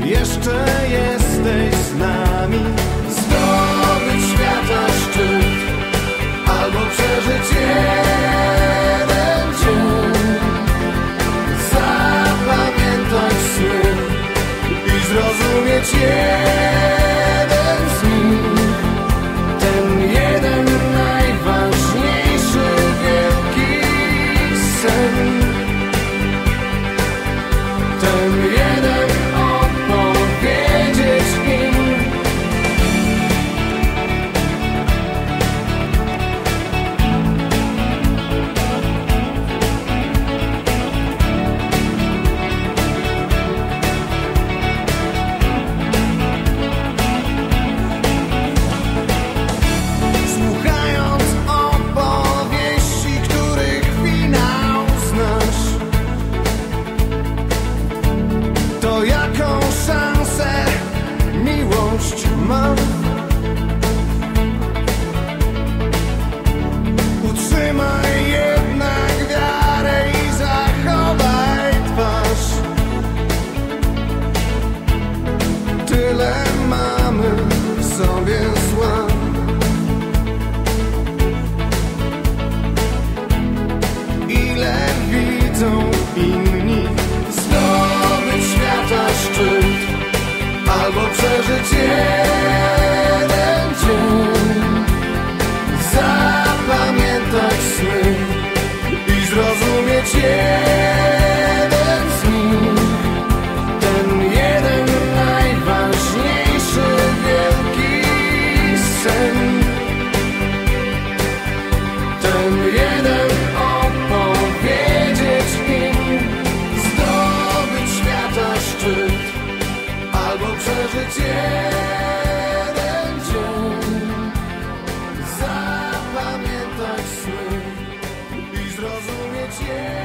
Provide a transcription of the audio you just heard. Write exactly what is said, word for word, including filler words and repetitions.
jeszcze jesteś z nami. Zdobyć świata szczyt albo przeżyć jeden dzień, zapamiętać sny i zrozumieć jeden z nich. Ten jeden najważniejszy wielki sen. Ten jeden opowiedzieć im. Słuchając opowieści, których finał znasz, to jaką szansę miłość ma? Utrzymaj jednak wiarę i zachowaj twarz. Tyle mamy w sobie zła. Ile widzą inni. Zdobyć świata szczyt albo przeżyć jeden dzień, zapamiętać sny i zrozumieć jeden z nich. Ten jeden najważniejszy wielki sen. Ten jeden opowiedzieć im. Zdobyć świata szczyt albo przeżyć jeden dzień, zapamiętać sny i zrozumieć je.